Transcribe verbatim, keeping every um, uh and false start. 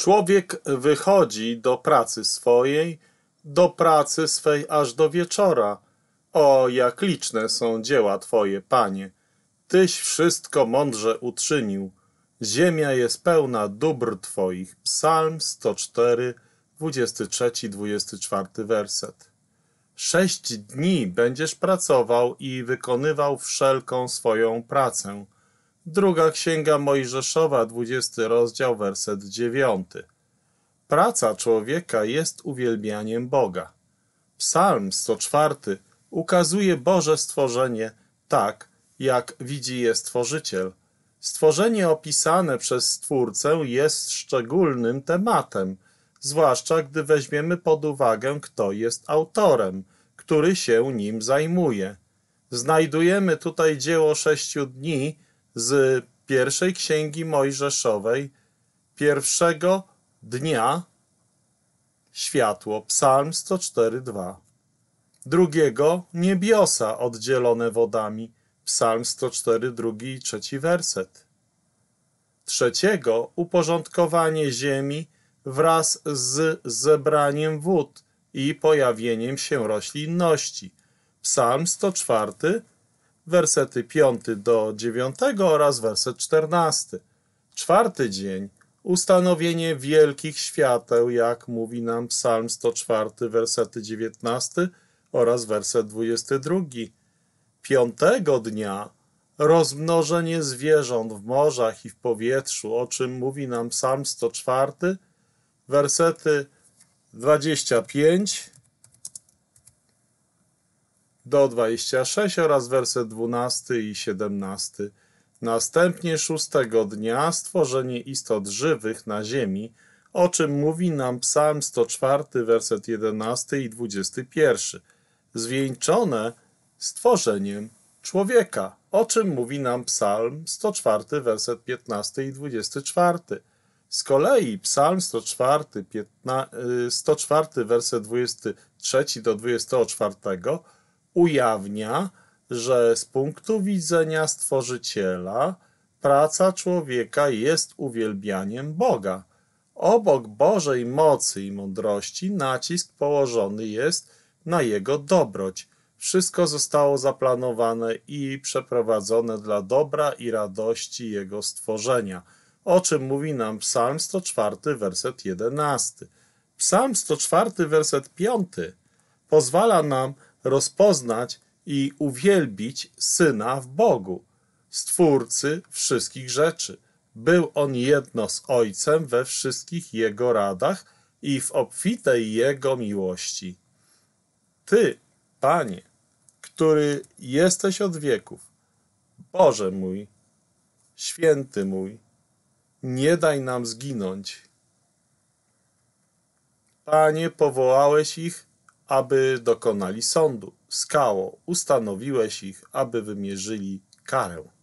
Człowiek wychodzi do pracy swojej, do pracy swej aż do wieczora. O, jak liczne są dzieła Twoje, Panie! Tyś wszystko mądrze uczynił. Ziemia jest pełna dóbr Twoich. Psalm sto cztery, dwudziesty trzeci, dwudziesty czwarty werset. Sześć dni będziesz pracował i wykonywał wszelką swoją pracę. Druga Księga Mojżeszowa, dwudziesty rozdział, werset dziewiąty. Praca człowieka jest uwielbianiem Boga. Psalm sto czwarty ukazuje Boże stworzenie tak, jak widzi je Stworzyciel. Stworzenie opisane przez Stwórcę jest szczególnym tematem, zwłaszcza gdy weźmiemy pod uwagę, kto jest autorem, który się nim zajmuje. Znajdujemy tutaj dzieło sześciu dni z pierwszej Księgi Mojżeszowej, pierwszego dnia światło, Psalm sto cztery, dwa. Drugiego niebiosa oddzielone wodami, Psalm sto cztery, drugi i trzeci werset. Trzeciego uporządkowanie ziemi wraz z zebraniem wód i pojawieniem się roślinności, Psalm sto cztery, wersety piąty do dziewiątego oraz werset czternasty. Czwarty dzień ustanowienie wielkich świateł, jak mówi nam Psalm sto cztery, wersety dziewiętnasty oraz werset dwudziesty drugi. Piątego dnia rozmnożenie zwierząt w morzach i w powietrzu, o czym mówi nam Psalm sto cztery, wersety dwadzieścia pięć do dwudziestego szóstego oraz werset dwunasty i siedemnasty. Następnie szóstego dnia stworzenie istot żywych na ziemi, o czym mówi nam Psalm sto cztery, werset jedenasty i dwudziesty pierwszy. Zwieńczone stworzeniem człowieka, o czym mówi nam Psalm sto cztery, werset piętnasty i dwudziesty czwarty. Z kolei Psalm sto cztery, sto cztery werset dwudziesty trzeci do dwudziestego czwartego ujawnia, że z punktu widzenia Stworzyciela praca człowieka jest uwielbianiem Boga. Obok Bożej mocy i mądrości nacisk położony jest na Jego dobroć. Wszystko zostało zaplanowane i przeprowadzone dla dobra i radości Jego stworzenia, o czym mówi nam Psalm sto cztery, werset jedenasty. Psalm sto cztery, werset piąty pozwala nam rozpoznać i uwielbić Syna w Bogu, Stwórcy wszystkich rzeczy. Był On jedno z Ojcem we wszystkich Jego radach i w obfitej Jego miłości. Ty, Panie, który jesteś od wieków, Boże mój, święty mój, nie daj nam zginąć. Panie, powołałeś ich, aby dokonali sądu. Skało, ustanowiłeś ich, aby wymierzyli karę.